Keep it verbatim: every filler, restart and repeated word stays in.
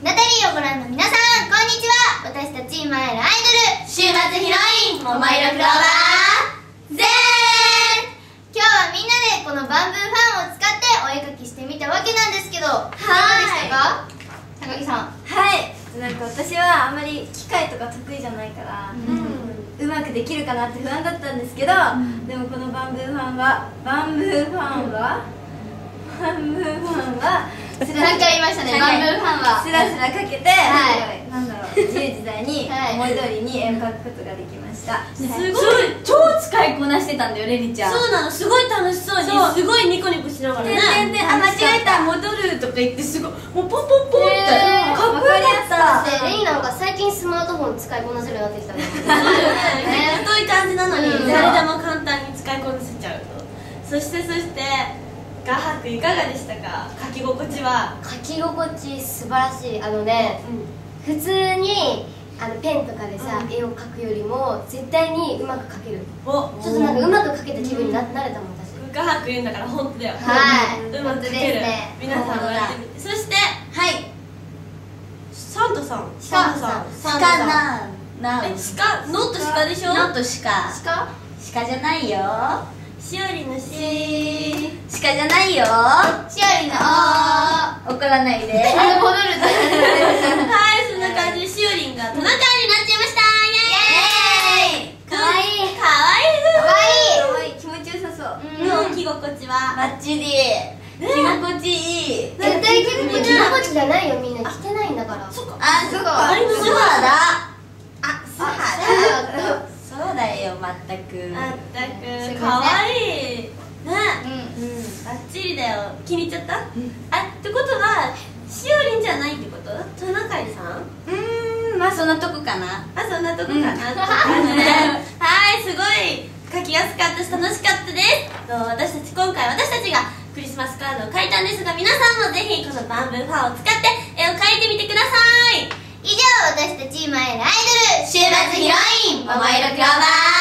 ナタリーをご覧の皆さん、こんにちは。私たち今会えるアイドル、週末ヒロイン、桃色クローバーぜーん。今日はみんなでこのバンブーファンを使ってお絵描きしてみたわけなんですけど、いかがでしたか？高木さん。 はい、なんか私はあんまり機械とか得意じゃないから、うん、うまくできるかなって不安だったんですけど、うん、でもこのバンブーファンはバンブーファンはバンブーファンは何回言いましたね、バンブーファンはスラスラかけて、はい、なんだろう、自由自在に思い通りに絵を描くことができました。 すごい超使いこなしてたんだよ、レリちゃん。そうなの、すごい楽しそうに、すごいニコニコしながらね。で、あ、間違えた、戻るとか言って、すごいもうポンポンポンってかっこよかった。 レイなんか最近スマートフォン使いこなせるようになってきたね。 太い感じなのに誰でも簡単に使いこなせちゃうと。そしてそして画伯いかがでしたか？描き心地は。 描き心地素晴らしい。あのね、普通にあのペンとかでさ、絵を描くよりも絶対にうまく描ける。お、ちょっとなんかうまく描けた気分になれたもん私。 画伯言うんだから本当だよ。 はい、 うまく描ける。皆さんもやってみて。そしてはいサンタさん。 サンタさん。 サンタさん。な、え、鹿、ノット鹿でしょ？ ノット鹿。 鹿？ 鹿じゃないよ。 しおりのし。 鹿じゃないよ。 しおりのおー。 怒らないで。 戻る。 はい、そんな感じでしおりんがトナカイになっちゃいました。イエーイ。 かわいい。 かわいい。 かわいい。 かわいい、気持ちよさそう。 の着心地はバッチリ。 着心地いい。 絶対着心地心地じゃないよ、みんな着てないんだから。 そっか。 あ、そうか。 あれの素肌。 あ、素肌。 そうだよ、まったく。 まったくかわいいね。うん、バッチリだよ。気に入っちゃった？あ、ってことはしおりんじゃないってこと？トナカイさん？ うーん、まあそんなとこかな。 あ、そんなとこかなって感じで、はい、すごい描きやすかったし楽しかったです。と私たち今回私たちがクリスマスカードを描いたんですが、皆さんもぜひこのバンブーファンを使って絵を描いてみてください。 以上、私たち今会えるアイドル、週末ヒロイン、桃色クローバー